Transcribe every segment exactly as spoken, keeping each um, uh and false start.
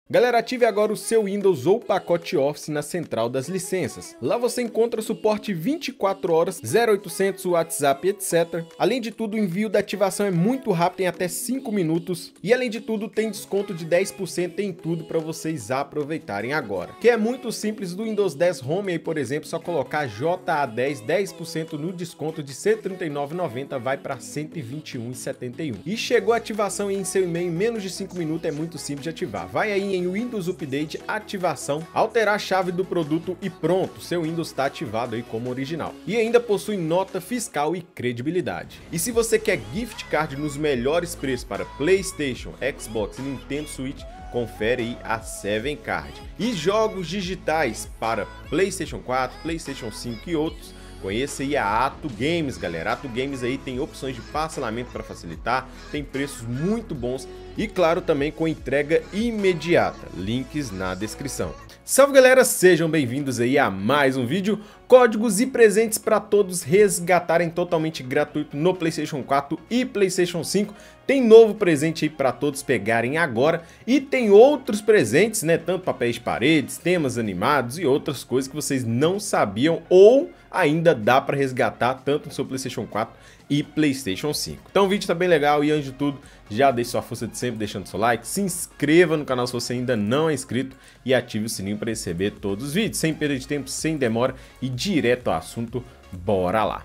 Galera, ative agora o seu Windows ou pacote Office na central das licenças. Lá você encontra suporte vinte e quatro horas, zero oitocentos, WhatsApp, etcétera. Além de tudo, o envio da ativação é muito rápido, em até cinco minutos. E além de tudo, tem desconto de dez por cento em tudo para vocês aproveitarem agora. Que é muito simples, do Windows dez Home aí, por exemplo, só colocar J A dez, dez por cento no desconto de cento e trinta e nove reais e noventa centavos, vai para cento e vinte e um reais e setenta e um centavos. E chegou a ativação em seu e-mail em menos de cinco minutos, é muito simples de ativar. Vai aí em Windows Update, ativação, alterar a chave do produto e pronto, seu Windows está ativado aí como original. E ainda possui nota fiscal e credibilidade. E se você quer gift card nos melhores preços para PlayStation, Xbox e Nintendo Switch, confere aí a Seven Card. E jogos digitais para PlayStation quatro, PlayStation cinco e outros, conheça aí a Ato Games, galera. Ato Games aí tem opções de parcelamento para facilitar, tem preços muito bons e, claro, também com entrega imediata. Links na descrição. Salve, galera, sejam bem-vindos aí a mais um vídeo. Códigos e presentes para todos resgatarem totalmente gratuito no PlayStation quatro e PlayStation cinco. Tem novo presente aí para todos pegarem agora e tem outros presentes, né? Tanto papéis de paredes, temas animados e outras coisas que vocês não sabiam ou ainda dá para resgatar tanto no seu PlayStation quatro e PlayStation cinco. Então o vídeo tá bem legal e, antes de tudo, já deixe sua força de sempre deixando seu like, se inscreva no canal se você ainda não é inscrito e ative o sininho para receber todos os vídeos. Sem perda de tempo, sem demora e direto ao assunto, bora lá!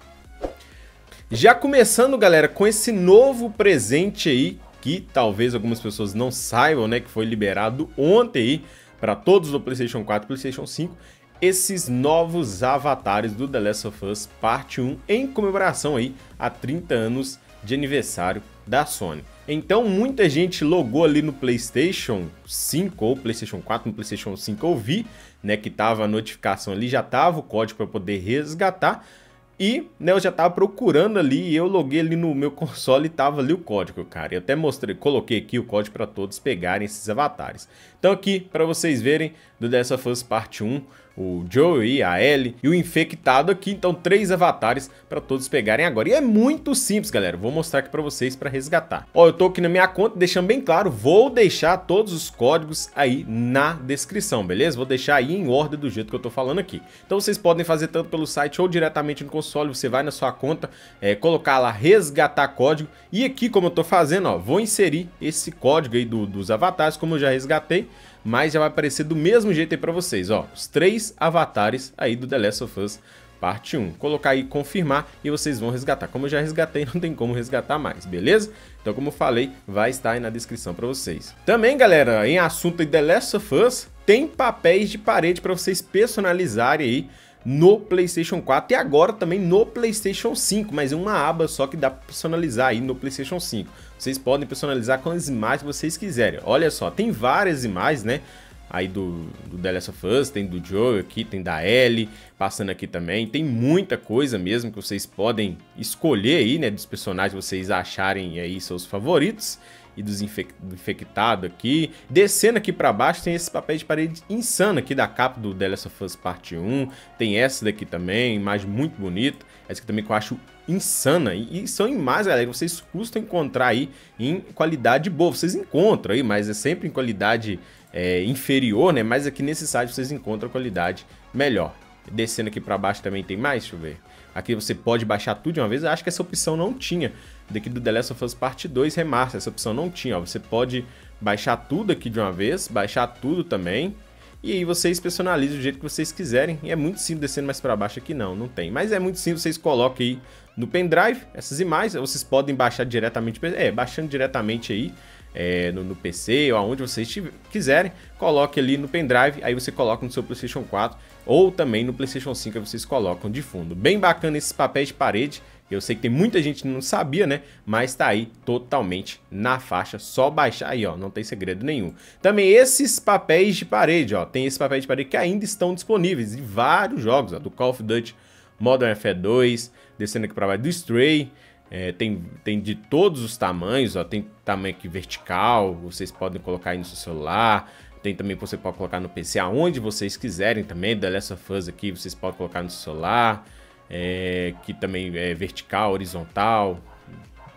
Já começando, galera, com esse novo presente aí, que talvez algumas pessoas não saibam, né, que foi liberado ontem aí para todos do PlayStation quatro e PlayStation cinco, esses novos avatares do The Last of Us Parte um, em comemoração aí a trinta anos de aniversário da Sony. Então muita gente logou ali no PlayStation cinco ou PlayStation quatro, no PlayStation cinco eu vi, né, que tava a notificação ali, já tava o código para poder resgatar. E, né, eu já tava procurando ali e eu loguei ali no meu console e tava ali o código, cara. Eu até mostrei, coloquei aqui o código para todos pegarem esses avatares. Então aqui, para vocês verem, do The Last of Us Parte um, o Joey, a Ellie e o infectado aqui. Então três avatares para todos pegarem agora. E é muito simples, galera. Vou mostrar aqui para vocês para resgatar. Ó, eu tô aqui na minha conta, deixando bem claro, vou deixar todos os códigos aí na descrição, beleza? Vou deixar aí em ordem do jeito que eu tô falando aqui. Então vocês podem fazer tanto pelo site ou diretamente no console. Você vai na sua conta, é, colocar lá resgatar código. E aqui, como eu tô fazendo, ó, vou inserir esse código aí do, dos avatares, como eu já resgatei. Mas já vai aparecer do mesmo jeito aí pra vocês, ó, os três avatares aí do The Last of Us Parte um. Colocar aí confirmar e vocês vão resgatar. Como eu já resgatei, não tem como resgatar mais, beleza? Então, como eu falei, vai estar aí na descrição pra vocês. Também, galera, em assunto de The Last of Us, tem papéis de parede pra vocês personalizarem aí no PlayStation quatro e agora também no PlayStation cinco, mas em uma aba só que dá para personalizar aí no PlayStation cinco. Vocês podem personalizar com as imagens que vocês quiserem. Olha só, tem várias imagens, né? Aí do, do The Last of Us, tem do Joe aqui, tem da Ellie, passando aqui também. Tem muita coisa mesmo que vocês podem escolher aí, né? Dos personagens que vocês acharem aí seus favoritos. E dos infec infectados aqui. Descendo aqui pra baixo tem esse papel de parede insano aqui da capa do The Last of Us Parte um. Tem essa daqui também, imagem muito bonita. Essa aqui também que eu acho insana. E, e são imagens, galera, que vocês custam encontrar aí em qualidade boa. Vocês encontram aí, mas é sempre em qualidade é, inferior, né? Mas aqui nesse site vocês encontram qualidade melhor. Descendo aqui pra baixo também tem mais, deixa eu ver. Aqui você pode baixar tudo de uma vez. Eu acho que essa opção não tinha. Daqui do The Last of Us Parte dois Remaster, essa opção não tinha, ó. Você pode baixar tudo aqui de uma vez, baixar tudo também. E aí vocês personalizam do jeito que vocês quiserem. E é muito simples, descendo mais para baixo aqui não, não tem. Mas é muito simples, vocês colocam aí no pendrive essas imagens. Vocês podem baixar diretamente, é, baixando diretamente aí é, no, no P C ou aonde vocês quiserem. Coloque ali no pendrive, aí você coloca no seu PlayStation quatro ou também no PlayStation cinco, aí vocês colocam de fundo. Bem bacana esses papéis de parede. Eu sei que tem muita gente que não sabia, né? Mas tá aí totalmente na faixa. Só baixar aí, ó. Não tem segredo nenhum. Também esses papéis de parede, ó. Tem esses papéis de parede que ainda estão disponíveis em vários jogos, ó. Do Call of Duty Modern Warfare dois. Descendo aqui pra baixo do Stray. É, tem, tem de todos os tamanhos, ó. Tem tamanho aqui vertical. Vocês podem colocar aí no seu celular. Tem também que você pode colocar no P C aonde vocês quiserem também. The Last of Us aqui vocês podem colocar no seu celular. É, que também é vertical, horizontal,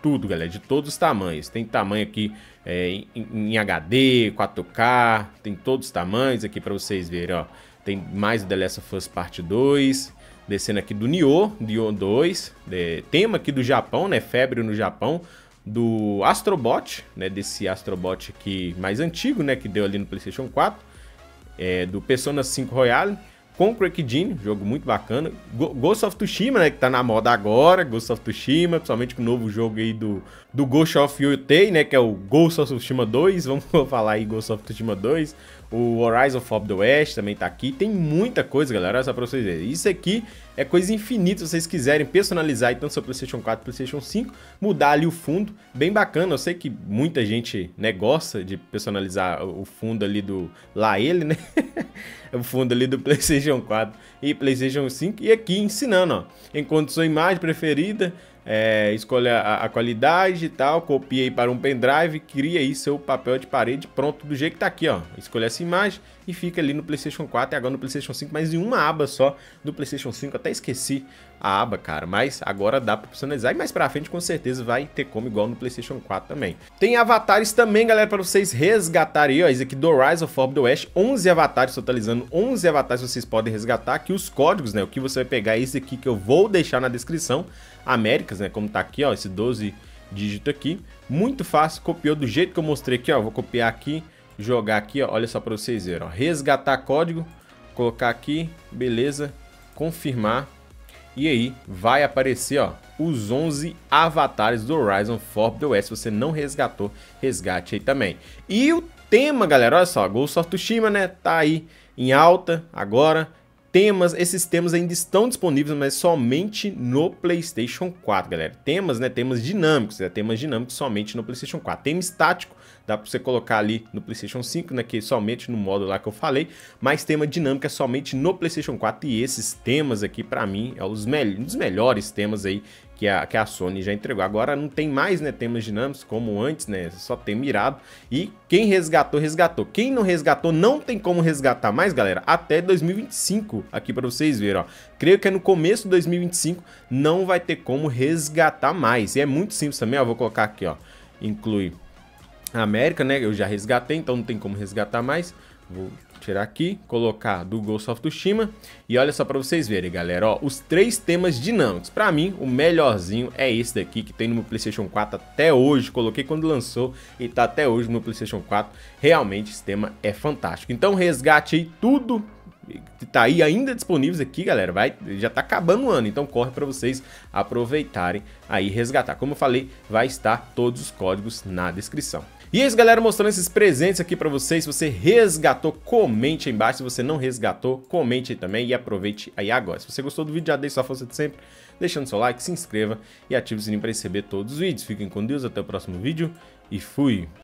tudo, galera, de todos os tamanhos. Tem tamanho aqui é, em, em H D, quatro K, tem todos os tamanhos aqui para vocês verem, ó. Tem mais do The Last of Us Parte dois, descendo aqui do Nioh, Nioh dois, é, tema aqui do Japão, né, febre no Japão, do Astrobot, né, desse Astrobot aqui mais antigo, né, que deu ali no PlayStation quatro, é, do Persona cinco Royale, Concrete Genie, jogo muito bacana. Ghost of Tsushima, né, que tá na moda agora, Ghost of Tsushima, principalmente com o novo jogo aí do, do Ghost of Yotei, né, que é o Ghost of Tsushima dois, vamos falar aí Ghost of Tsushima dois. O Horizon Forbidden West também tá aqui, tem muita coisa, galera, olha só pra vocês verem. Isso aqui é coisa infinita, se vocês quiserem personalizar aí, tanto seu PlayStation quatro e PlayStation cinco, mudar ali o fundo, bem bacana. Eu sei que muita gente, né, gosta de personalizar o fundo ali do, lá ele, né, o fundo ali do PlayStation quatro e PlayStation cinco, e aqui ensinando, ó, encontre sua imagem preferida, É, escolha a, a qualidade e tal, copia aí para um pendrive, cria aí seu papel de parede pronto do jeito que tá aqui, ó. Escolha essa imagem e fica ali no PlayStation quatro e agora no PlayStation cinco, mas em uma aba só do PlayStation cinco. Até esqueci a aba, cara, mas agora dá para personalizar e mais pra frente com certeza vai ter como igual no PlayStation quatro também. Tem avatares também, galera, para vocês resgatarem, ó. Esse aqui do Horizon Forbidden West, onze avatares, totalizando onze avatares vocês podem resgatar. Aqui os códigos, né, o que você vai pegar é esse aqui que eu vou deixar na descrição. Américas, né, como tá aqui, ó, esse doze dígito aqui, muito fácil, copiou do jeito que eu mostrei aqui, ó, vou copiar aqui, jogar aqui, ó, olha só para vocês verem, ó, resgatar código, colocar aqui, beleza, confirmar, e aí vai aparecer, ó, os onze avatares do Horizon Forbidden West. Se você não resgatou, resgate aí também. E o tema, galera, olha só, Ghost of Tsushima, né, tá aí em alta agora. Temas, esses temas ainda estão disponíveis, mas somente no PlayStation quatro, galera. Temas, né, temas dinâmicos, né, temas dinâmicos somente no PlayStation quatro. Tema estático, dá para você colocar ali no PlayStation cinco, né, que é somente no modo lá que eu falei, mas tema dinâmico é somente no PlayStation quatro, e esses temas aqui, para mim, é os um dos melhores temas aí que a, que a Sony já entregou. Agora não tem mais, né, temas dinâmicos como antes, né, só tem mirado, e quem resgatou, resgatou. Quem não resgatou, não tem como resgatar mais, galera, até dois mil e vinte e cinco, aqui para vocês verem, ó. Creio que é no começo de dois mil e vinte e cinco, não vai ter como resgatar mais, e é muito simples também, ó, vou colocar aqui, ó, inclui a América, né, eu já resgatei, então não tem como resgatar mais. Vou tirar aqui, colocar do Ghost of Tsushima, e olha só para vocês verem, galera, ó, os três temas dinâmicos. Para mim, o melhorzinho é esse daqui, que tem no meu PlayStation quatro até hoje. Coloquei quando lançou e tá até hoje no meu PlayStation quatro. Realmente esse tema é fantástico. Então resgate aí tudo que tá aí ainda disponíveis aqui, galera. Vai, já tá acabando o ano, então corre para vocês aproveitarem aí, resgatar. Como eu falei, vai estar todos os códigos na descrição. E é isso, galera, mostrando esses presentes aqui pra vocês. Se você resgatou, comente aí embaixo. Se você não resgatou, comente aí também e aproveite aí agora. Se você gostou do vídeo, já deixe sua força de sempre, deixando seu like, se inscreva e ative o sininho para receber todos os vídeos. Fiquem com Deus, até o próximo vídeo e fui!